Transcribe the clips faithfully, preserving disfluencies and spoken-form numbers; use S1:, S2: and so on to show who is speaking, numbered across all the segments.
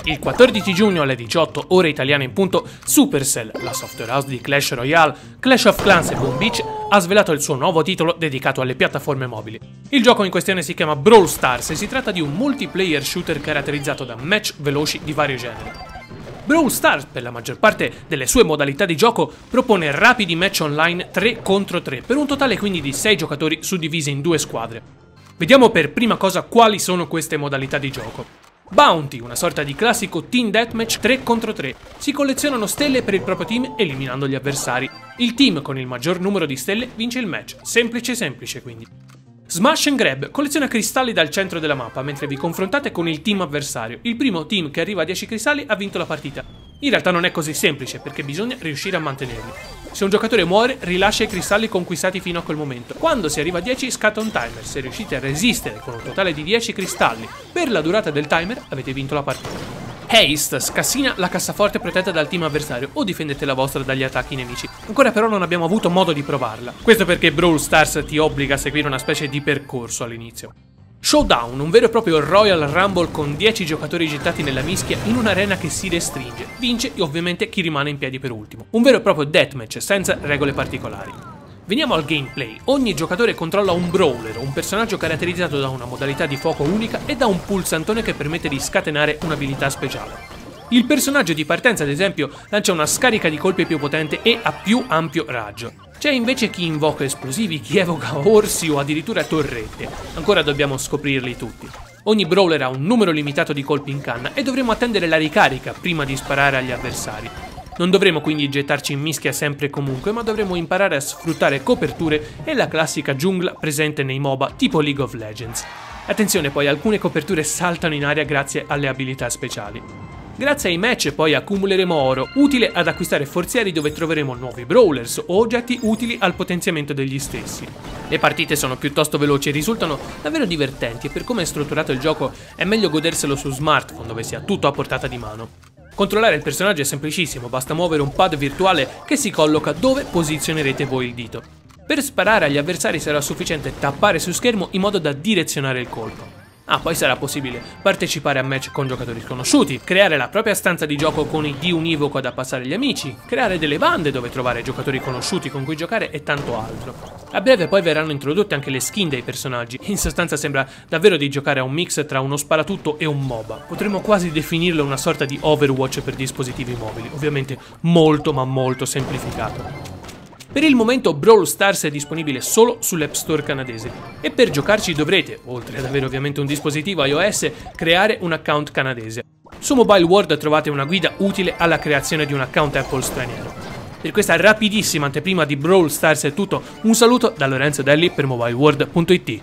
S1: Il quattordici giugno alle diciotto ore italiane in punto, Supercell, la software house di Clash Royale, Clash of Clans e Boom Beach, ha svelato il suo nuovo titolo dedicato alle piattaforme mobili. Il gioco in questione si chiama Brawl Stars e si tratta di un multiplayer shooter caratterizzato da match veloci di vario genere. Brawl Stars, per la maggior parte delle sue modalità di gioco, propone rapidi match online tre contro tre, per un totale quindi di sei giocatori suddivisi in due squadre. Vediamo per prima cosa quali sono queste modalità di gioco. Bounty, una sorta di classico team deathmatch tre contro tre. Si collezionano stelle per il proprio team eliminando gli avversari. Il team con il maggior numero di stelle vince il match. Semplice semplice quindi. Smash and Grab colleziona cristalli dal centro della mappa mentre vi confrontate con il team avversario. Il primo team che arriva a dieci cristalli ha vinto la partita. In realtà non è così semplice perché bisogna riuscire a mantenerli. Se un giocatore muore, rilascia i cristalli conquistati fino a quel momento. Quando si arriva a dieci scatta un timer. Se riuscite a resistere con un totale di dieci cristalli per la durata del timer, avete vinto la partita. Haste scassina la cassaforte protetta dal team avversario o difendete la vostra dagli attacchi nemici. Ancora però non abbiamo avuto modo di provarla. Questo perché Brawl Stars ti obbliga a seguire una specie di percorso all'inizio. Showdown, un vero e proprio Royal Rumble con dieci giocatori gettati nella mischia in un'arena che si restringe. Vince ovviamente chi rimane in piedi per ultimo. Un vero e proprio deathmatch senza regole particolari. Veniamo al gameplay. Ogni giocatore controlla un brawler, un personaggio caratterizzato da una modalità di fuoco unica e da un pulsantone che permette di scatenare un'abilità speciale. Il personaggio di partenza, ad esempio, lancia una scarica di colpi più potente e a più ampio raggio. C'è invece chi invoca esplosivi, chi evoca orsi o addirittura torrette. Ancora dobbiamo scoprirli tutti. Ogni brawler ha un numero limitato di colpi in canna e dovremo attendere la ricarica prima di sparare agli avversari. Non dovremo quindi gettarci in mischia sempre e comunque, ma dovremo imparare a sfruttare coperture e la classica giungla presente nei MOBA tipo League of Legends. Attenzione poi, alcune coperture saltano in aria grazie alle abilità speciali. Grazie ai match poi accumuleremo oro, utile ad acquistare forzieri dove troveremo nuovi brawlers o oggetti utili al potenziamento degli stessi. Le partite sono piuttosto veloci e risultano davvero divertenti e per come è strutturato il gioco è meglio goderselo su smartphone dove sia tutto a portata di mano. Controllare il personaggio è semplicissimo, basta muovere un pad virtuale che si colloca dove posizionerete voi il dito. Per sparare agli avversari sarà sufficiente tappare su schermo in modo da direzionare il colpo. Ah, poi sarà possibile partecipare a match con giocatori sconosciuti, creare la propria stanza di gioco con I D univoco da passare agli amici, creare delle bande dove trovare giocatori conosciuti con cui giocare e tanto altro. A breve poi verranno introdotte anche le skin dei personaggi, in sostanza sembra davvero di giocare a un mix tra uno sparatutto e un MOBA. Potremmo quasi definirlo una sorta di Overwatch per dispositivi mobili, ovviamente molto ma molto semplificato. Per il momento Brawl Stars è disponibile solo sull'App Store canadese e per giocarci dovrete, oltre ad avere ovviamente un dispositivo iOS, creare un account canadese. Su Mobile World trovate una guida utile alla creazione di un account Apple straniero. Per questa rapidissima anteprima di Brawl Stars è tutto, un saluto da Lorenzo Delli per mobileworld punto it.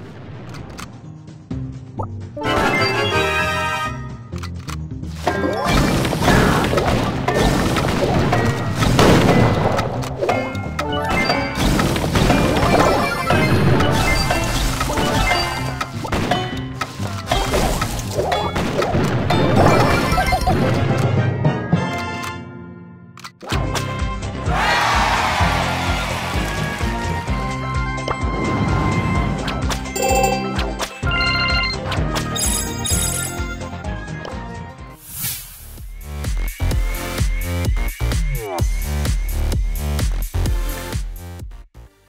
S2: Yeah.